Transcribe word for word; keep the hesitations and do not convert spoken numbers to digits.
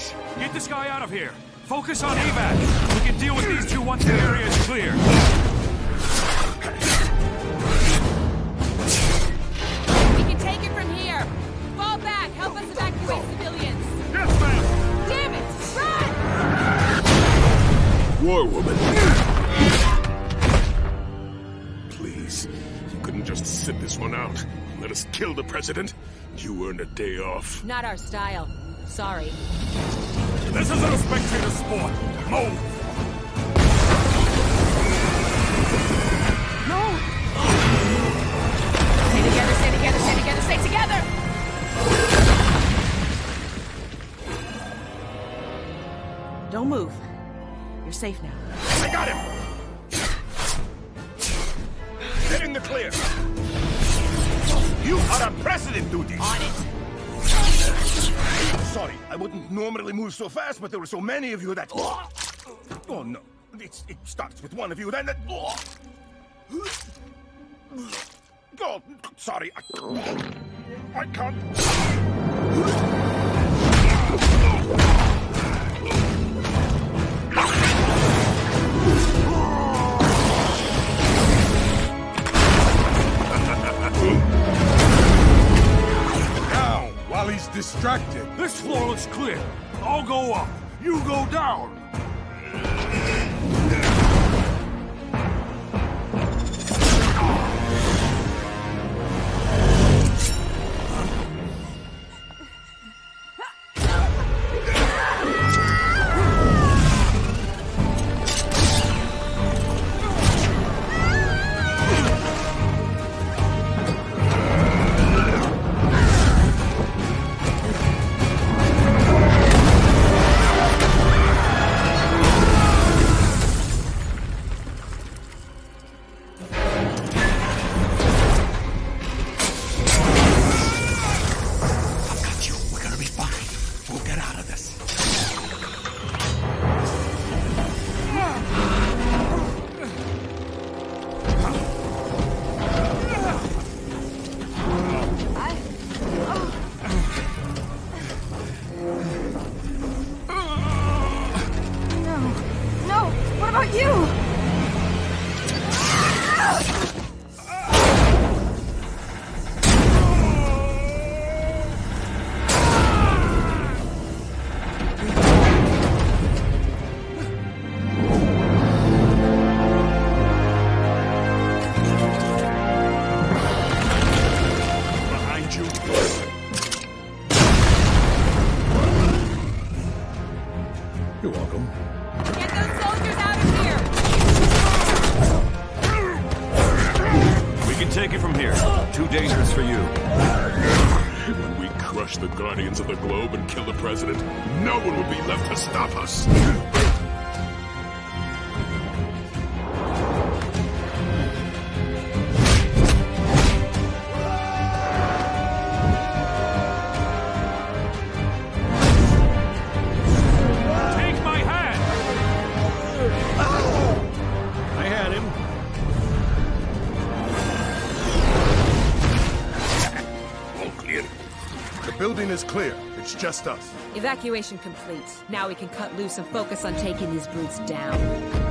Sarge, get this guy out of here. Focus on evac. We can deal with these two once the area is clear. We can take it from here. Fall back. Help us evacuate civilians. Yes, ma'am. Damn it! Run! War woman. Please, you couldn't just sit this one out. Let us kill the president. You earned a day off. Not our style. Sorry. This isn't a spectator sport. Move! No! Stay together, stay together, stay together, stay together! Don't move. You're safe now. I got him! Get in the clear! You are on president duty! On it! Sorry, I wouldn't normally move so fast, but there were so many of you that... Oh, no. It's, it starts with one of you, then... That... Oh, sorry. I, I can't... Now, while he's distracted. This floor looks clear. I'll go up. You go down. You're welcome. Get those soldiers out of here! We can take it from here. Too dangerous for you. When we crush the Guardians of the Globe and kill the president, no one will be left to stop us. The building is clear. It's just us. Evacuation complete. Now we can cut loose and focus on taking these brutes down.